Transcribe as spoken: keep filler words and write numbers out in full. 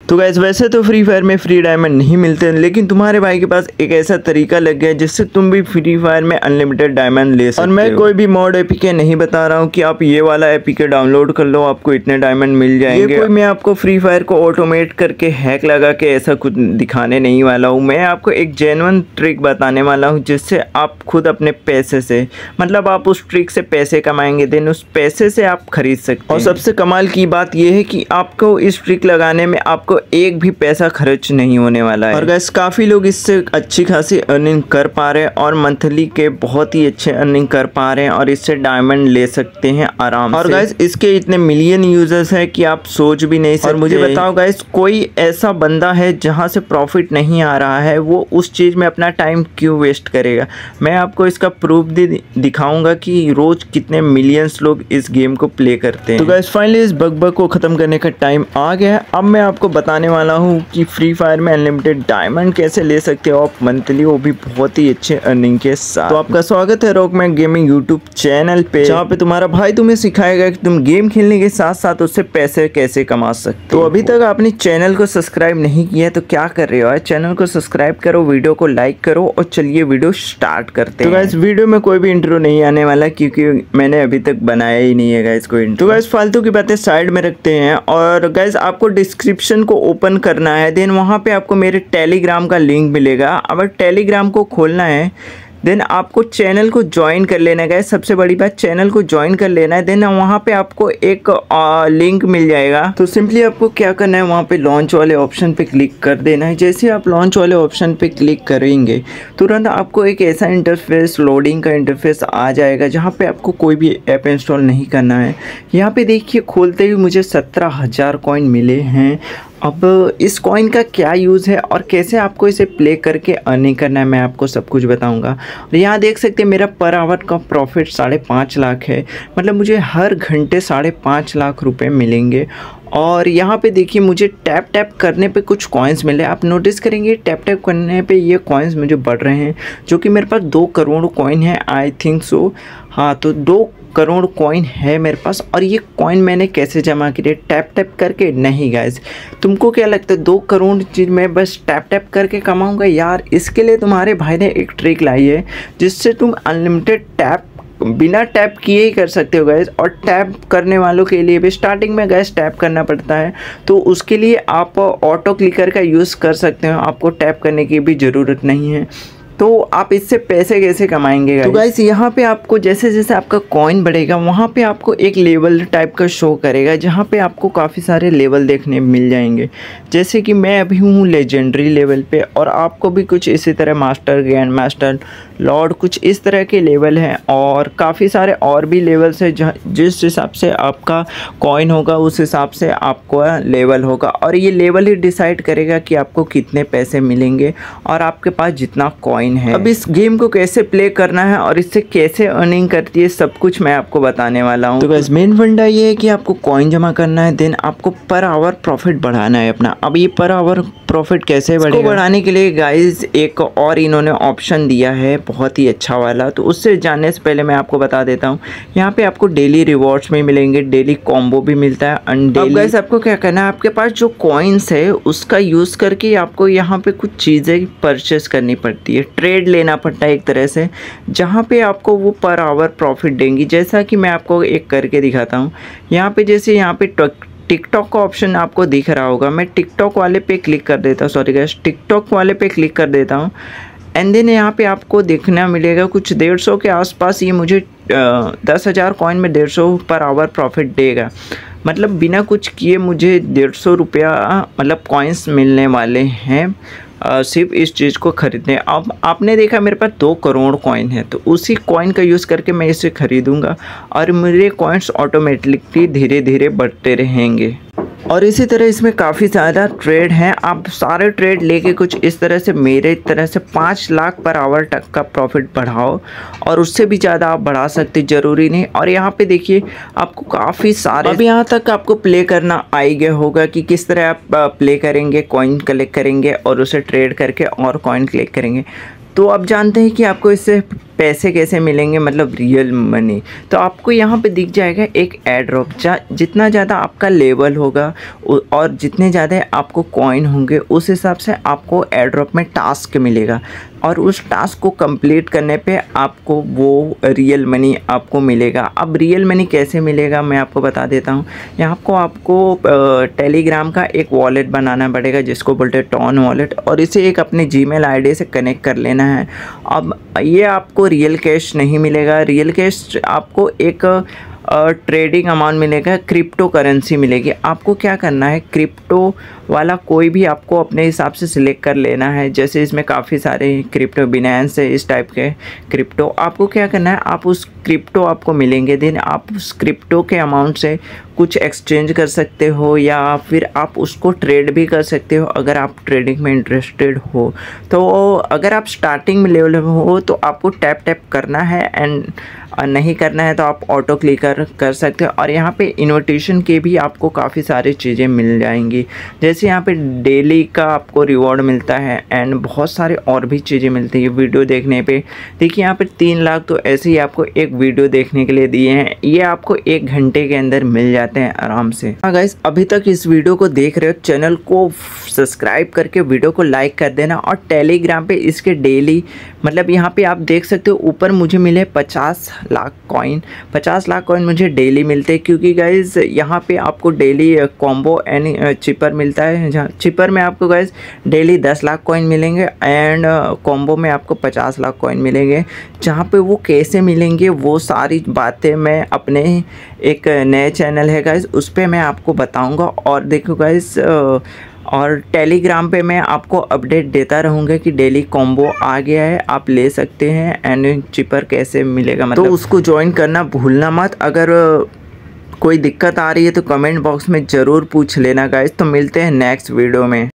तो गाइस वैसे तो फ्री फायर में फ्री डायमंड नहीं मिलते, लेकिन तुम्हारे भाई के पास एक ऐसा तरीका लग गया है जिससे तुम भी फ्री फायर में अनलिमिटेड डायमंड ले सकते हो। और मैं कोई भी मॉड एपीके नहीं बता रहा हूँ कि आप ये वाला एपीके डाउनलोड कर लो आपको इतने डायमंड मिल जाएंगे। ये कोई मैं आपको फ्री फायर को ऑटोमेट करके हैक लगा के ऐसा कुछ दिखाने नहीं वाला हूँ। मैं आपको एक जेन्युइन ट्रिक बताने वाला हूँ जिससे आप खुद अपने पैसे से, मतलब आप उस ट्रिक से पैसे कमाएंगे, देन उस पैसे से आप खरीद सकते हैं। और सबसे कमाल की बात यह है कि आपको इस ट्रिक लगाने में आपको एक भी पैसा खर्च नहीं होने वाला है। और गाइस काफ़ी लोग इससे अच्छी खासी अर्निंग कर पा रहे हैं और मंथली के बहुत ही अच्छे अर्निंग कर पा रहे हैं और इससे डायमंड ले सकते हैं आराम से। और गाइस इसके इतने मिलियन यूजर्स हैं कि आप सोच भी नहीं सकते। और मुझे बताओ गाइस, कोई ऐसा बंदा है जहां से प्रॉफिट नहीं आ रहा है, वो उस चीज़ में अपना टाइम क्यों वेस्ट करेगा? मैं आपको इसका प्रूफ भी दिखाऊंगा कि रोज़ कितने मिलियंस लोग इस गेम को प्ले करते हैं। तो गाइस फाइनली इस बग बग को ख़त्म करने का टाइम आ गया है। अब मैं आपको बताने वाला हूँ कि फ्री फायर में अनलिमिटेड डायमंड कैसे ले सकते हो आप मंथली, वो भी बहुत ही अच्छे अर्निंग के साथ। तो आपका स्वागत है रॉकमैन गेमिंग यूट्यूब चैनल पे, जहाँ पे तुम्हारा भाई तुम्हें सिखाएगा कि तुम गेम खेलने के साथ साथ उससे पैसे कैसे कमा सकते हो। तो अभी तक आपने चैनल को सब्सक्राइब नहीं किया है तो क्या कर रहे हो यार, चैनल को सब्सक्राइब करो, वीडियो को लाइक करो और चलिए वीडियो स्टार्ट करते हैं। तो गाइस वीडियो में कोई भी इंट्रो नहीं आने वाला क्योंकि मैंने अभी तक बनाया ही नहीं है गाइस कोई इंट्रो। तो गाइस फालतू की बातें साइड में रखते हैं और गाइस आपको डिस्क्रिप्शन को ओपन करना है, देन वहाँ पे आपको मेरे टेलीग्राम का लिंक मिलेगा। अगर टेलीग्राम को खोलना है देन आपको चैनल को ज्वाइन कर लेना है। सबसे बड़ी बात, चैनल को ज्वाइन कर लेना है, देन वहाँ पे आपको एक आ, लिंक मिल जाएगा। तो सिंपली आपको क्या करना है, वहाँ पे लॉन्च वाले ऑप्शन पे क्लिक कर देना है। जैसे आप लॉन्च वाले ऑप्शन पे क्लिक करेंगे तुरंत आपको एक ऐसा इंटरफेस, लोडिंग का इंटरफेस आ जाएगा जहाँ पे आपको कोई भी ऐप इंस्टॉल नहीं करना है। यहाँ पे देखिए खोलते ही मुझे सत्रह हज़ार कॉइन मिले हैं। अब इस कॉइन का क्या यूज़ है और कैसे आपको इसे प्ले करके अर्निंग करना है मैं आपको सब कुछ बताऊंगा। और यहाँ देख सकते हैं मेरा पर आवर का प्रॉफिट साढ़े पाँच लाख है, मतलब मुझे हर घंटे साढ़े पाँच लाख रुपए मिलेंगे। और यहाँ पे देखिए मुझे टैप टैप करने पे कुछ कॉइन्स मिले, आप नोटिस करेंगे टैप टैप करने पे ये कॉइन्स मुझे बढ़ रहे हैं, जो कि मेरे पास दो करोड़ कॉइन है आई थिंक सो। हाँ, तो दो करोड़ कॉइन है मेरे पास। और ये कॉइन मैंने कैसे जमा किए? टैप टैप करके? नहीं गाइस, तुमको क्या लगता है दो करोड़ चीज़ मैं बस टैप टैप करके कमाऊंगा? यार इसके लिए तुम्हारे भाई ने एक ट्रिक लाई है जिससे तुम अनलिमिटेड टैप बिना टैप किए ही कर सकते हो गैस। और टैप करने वालों के लिए भी स्टार्टिंग में गैस टैप करना पड़ता है, तो उसके लिए आप ऑटो क्लिकर का यूज़ कर सकते हो, आपको टैप करने की भी ज़रूरत नहीं है। तो आप इससे पैसे कैसे कमाएंगे गाइस? तो गाइस यहाँ पे आपको जैसे जैसे आपका कॉइन बढ़ेगा वहाँ पे आपको एक लेवल टाइप का शो करेगा, जहाँ पे आपको काफ़ी सारे लेवल देखने मिल जाएंगे। जैसे कि मैं अभी हूँ लेजेंडरी लेवल पे और आपको भी कुछ इसी तरह मास्टर, ग्रैंड मास्टर, लॉर्ड, कुछ इस तरह के लेवल हैं। और काफ़ी सारे और भी लेवल्स हैं, जिस हिसाब से आपका कॉइन होगा उस हिसाब से आपको लेवल होगा। और ये लेवल ही डिसाइड करेगा कि आपको कितने पैसे मिलेंगे और आपके पास जितना कॉइन है। अब इस गेम को कैसे प्ले करना है और इससे कैसे अर्निंग करती है सब कुछ मैं आपको बताने वाला हूँ। तो बस मेन फंडा ये है कि आपको कॉइन जमा करना है, देन आपको पर आवर प्रॉफिट बढ़ाना है अपना। अब ये पर आवर प्रॉफिट कैसे बढ़ेगा? बढ़ाने के लिए गाइस एक और इन्होंने ऑप्शन दिया है बहुत ही अच्छा वाला, तो उससे जानने से पहले मैं आपको बता देता हूँ। यहाँ पे आपको डेली रिवॉर्ड्स में मिलेंगे, डेली कॉम्बो भी मिलता है। अब गाइस आपको क्या करना है, आपके पास जो कॉइन्स है उसका यूज़ करके आपको यहाँ पे कुछ चीज़ें परचेस करनी पड़ती है, ट्रेड लेना पड़ता है एक तरह से, जहाँ पे आपको वो पर आवर प्रॉफिट देंगी। जैसा कि मैं आपको एक करके दिखाता हूँ। यहाँ पे जैसे यहाँ पे टिकटॉक का ऑप्शन आपको दिख रहा होगा, मैं टिकटॉक वाले पे क्लिक कर देता हूँ, सॉरी गाइस टिकटॉक वाले पे क्लिक कर देता हूँ। एंड देन यहाँ पे आपको देखना मिलेगा कुछ डेढ़ सौ के आसपास ये मुझे दस हज़ार कॉइन में डेढ़ सौ पर आवर प्रॉफिट देगा। मतलब बिना कुछ किए मुझे डेढ़ सौ रुपया मतलब कॉइन्स मिलने वाले हैं Uh, सिर्फ इस चीज़ को खरीदने। अब आपने देखा मेरे पास दो करोड़ कॉइन है, तो उसी कॉइन का यूज़ करके मैं इसे खरीदूंगा और मेरे कॉइन्स ऑटोमेटिकली धीरे धीरे बढ़ते रहेंगे। और इसी तरह इसमें काफ़ी ज़्यादा ट्रेड हैं, आप सारे ट्रेड लेके कुछ इस तरह से मेरे तरह से पाँच लाख पर आवर तक का प्रॉफिट बढ़ाओ और उससे भी ज़्यादा आप बढ़ा सकते, ज़रूरी नहीं। और यहाँ पे देखिए आपको काफ़ी सारे, अब यहाँ तक आपको प्ले करना आ ही गया होगा कि किस तरह आप प्ले करेंगे, कॉइन कलेक्ट करेंगे और उसे ट्रेड करके और कॉइन कलेक्ट करेंगे। तो अब जानते हैं कि आपको इससे पैसे कैसे मिलेंगे, मतलब रियल मनी। तो आपको यहाँ पे दिख जाएगा एक एयर ड्रॉप। जितना ज़्यादा आपका लेवल होगा और जितने ज़्यादा आपको कॉइन होंगे उस हिसाब से आपको एयर ड्रॉप में टास्क मिलेगा, और उस टास्क को कंप्लीट करने पे आपको वो रियल मनी आपको मिलेगा। अब रियल मनी कैसे मिलेगा मैं आपको बता देता हूँ। यहाँ को आपको टेलीग्राम का एक वॉलेट बनाना पड़ेगा जिसको बोलते हैं टॉन वॉलेट, और इसे एक अपने जीमेल आईडी से कनेक्ट कर लेना है। अब ये आपको रियल कैश नहीं मिलेगा, रियल कैश आपको एक ट्रेडिंग अमाउंट मिलेगा, क्रिप्टो करेंसी मिलेगी। आपको क्या करना है, क्रिप्टो वाला कोई भी आपको अपने हिसाब से सिलेक्ट कर लेना है। जैसे इसमें काफ़ी सारे क्रिप्टो बिनांस है, इस टाइप के क्रिप्टो। आपको क्या करना है, आप उस क्रिप्टो आपको मिलेंगे, दिन आप उस क्रिप्टो के अमाउंट से कुछ एक्सचेंज कर सकते हो, या फिर आप उसको ट्रेड भी कर सकते हो अगर आप ट्रेडिंग में इंटरेस्टेड हो। तो अगर आप स्टार्टिंग में लेवल में हो तो आपको टैप टैप करना है, एंड नहीं करना है तो आप ऑटो क्लिकर कर सकते हो। और यहाँ पे इन्विटेशन के भी आपको काफ़ी सारी चीज़ें मिल जाएंगी, जैसे यहाँ पे डेली का आपको रिवॉर्ड मिलता है, एंड बहुत सारे और भी चीज़ें मिलती है वीडियो देखने पे। देखिए यहाँ पे तीन लाख तो ऐसे ही आपको एक वीडियो देखने के लिए दिए हैं, ये आपको एक घंटे के अंदर मिल जाते हैं आराम से। हाँ गाइस, अभी तक इस वीडियो को देख रहे हो, चैनल को सब्सक्राइब करके वीडियो को लाइक कर देना। और टेलीग्राम पे इसके डेली, मतलब यहाँ पे आप देख सकते हो ऊपर मुझे मिले पचास लाख कॉइन, पचास लाख कॉइन मुझे डेली मिलते हैं, क्योंकि गाइज यहाँ पे आपको डेली कॉम्बो एंड चिपर मिलता है। जहाँ चिपर में आपको गाइज डेली दस लाख कॉइन मिलेंगे, एंड कॉम्बो में आपको पचास लाख कॉइन मिलेंगे। जहाँ पे वो कैसे मिलेंगे वो सारी बातें मैं अपने एक नए चैनल है गाइज उस पर मैं आपको बताऊँगा। और देखो गाइज, और टेलीग्राम पे मैं आपको अपडेट देता रहूँगा कि डेली कॉम्बो आ गया है, आप ले सकते हैं, एंड चिपर कैसे मिलेगा, मतलब तो उसको ज्वाइन करना भूलना मत। अगर कोई दिक्कत आ रही है तो कमेंट बॉक्स में ज़रूर पूछ लेना गाइस। तो मिलते हैं नेक्स्ट वीडियो में।